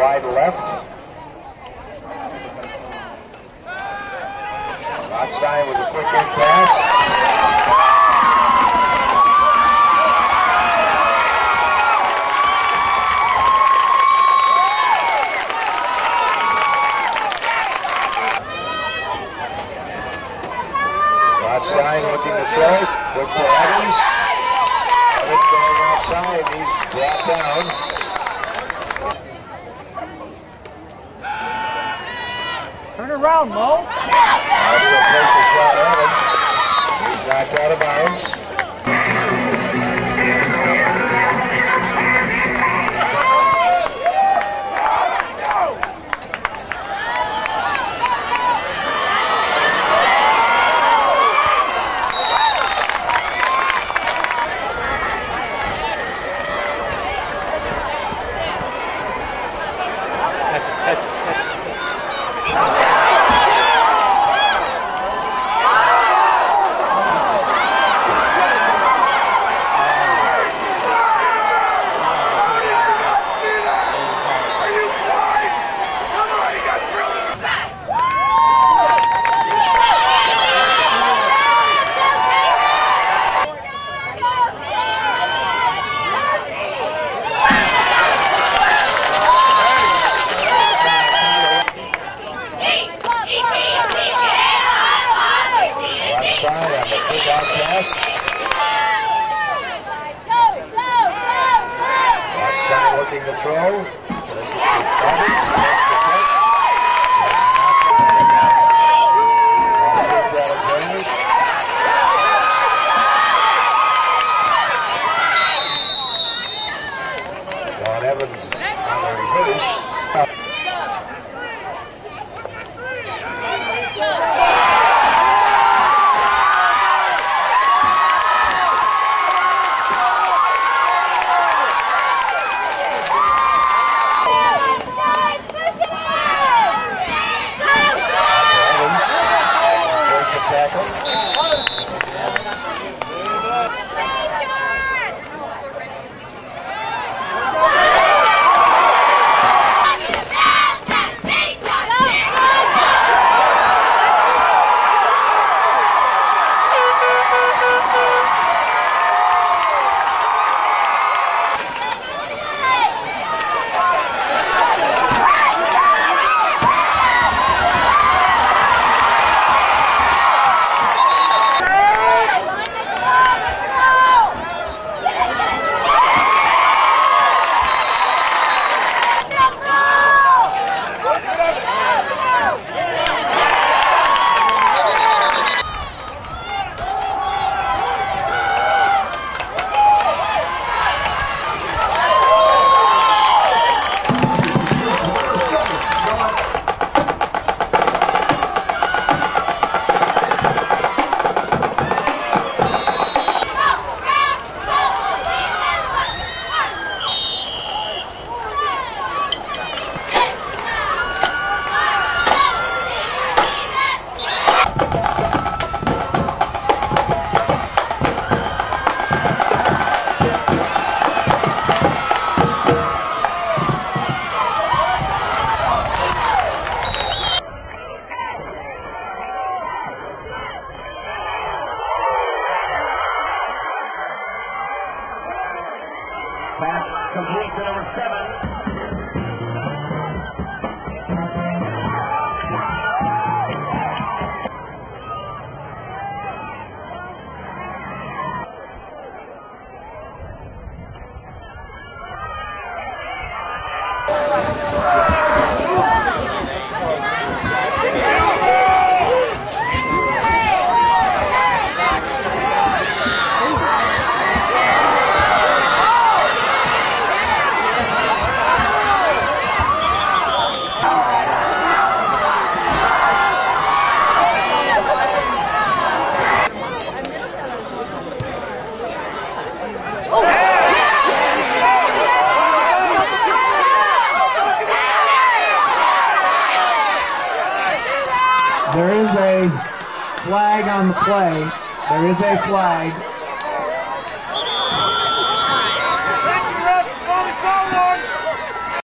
wide left. Rothstein with a quick in pass. Rothstein looking to throw. Quick to Evans. Evans going outside. He's brought down. Turn around, Mo. That's going to take for Shawn Evans. He's knocked out of bounds. Rothstein looking to throw. Evans makes the catch. Shawn Evans on the reverse. Tackle. Yes. Pass complete to number 7. There is a flag on the play. There is a flag.